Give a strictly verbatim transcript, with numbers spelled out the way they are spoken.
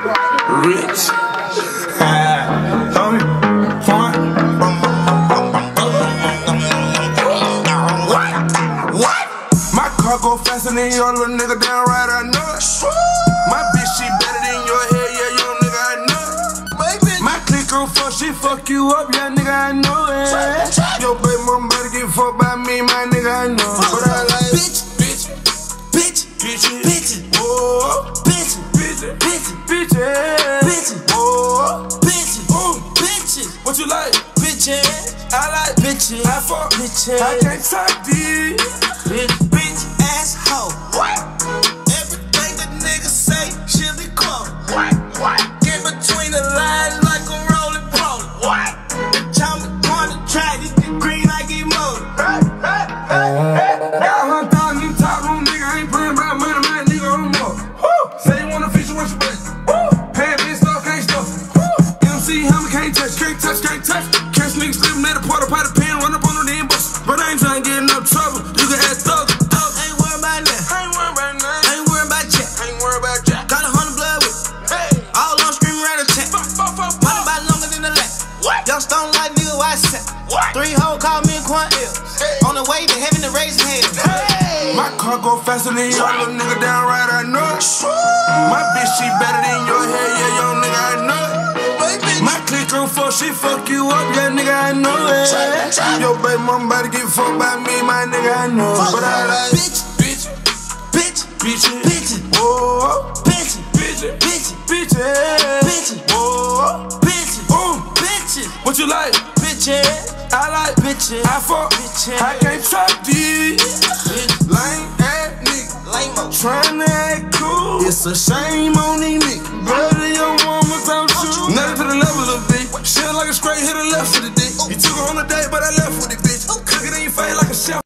Rich. Homie, point. What? My car go faster than your little nigga, down right, I know it. My bitch, she better than your head, yeah, young nigga, I know it. My clique on fuck, she fuck you up, yeah, nigga, I know it. Yo, baby, mama better get fucked by me, my nigga, I know it. But I like bitch, bitch, bitch, bitch, bitch, oh, bitch, bitch, bitch, bitch, bitch, oh, bitch, oh, bitches. What you like? Bitches. I like bitches. I fuck bitches. I can't talk these. Bitch, bitch, asshole. What? Everything that niggas say, she'll be quote. What? What? Get between the lines like a rolling pole. What? Tell me on the track, you get green like he motor. Right, right, right, right. Got one thousand top room, nigga. I ain't playing about money, my nigga on the more. Woo! Say you wanna feature, what you bet? Woo! Pay bitch, stuff, can't stuff. Woo! M C Hammer can't touch, can't touch, can't touch. Catch niggas slipping at a porta potty pen, run up on the damn bus. But I ain't trying to get in no trouble. You can ask thug, thug. Ain't worried about that. Ain't worried about that. Ain't worried about Jack. Ain't worried about Jack. Got a hundred blood with me. Hey. All on screaming rat attack. Money about longer than the lap. What? Y'all stone like nigga, why set? What? Three hoes call me and Quan L. Hey. On the way to heaven to raise hell. Hey. My car go faster than your little nigga, down right, I know it. My bitch, she better than your head, yeah, young nigga, I know it. My clique on fuck, she fuck you up, yeah, nigga, I know it. Yo, baby, mama about to get fucked by me, my nigga, I know it. But I like bitch, bitch, bitch, bitch, bitch, oh, bitch, bitch, bitch, bitch, bitch, oh, bitch, oh, bitches. What you like? Bitches. I like bitches. I fuck bitches. I can't trust these lame ass niggas. Lame-o. Tryna act cool. It's a shame on these niggas. Brother, your woman don't shoot. Nothing to the level of bitch. Shit like a straight hit a left for the dick. He took her on a date, but I left with the bitch. Cook it in your face like a chef.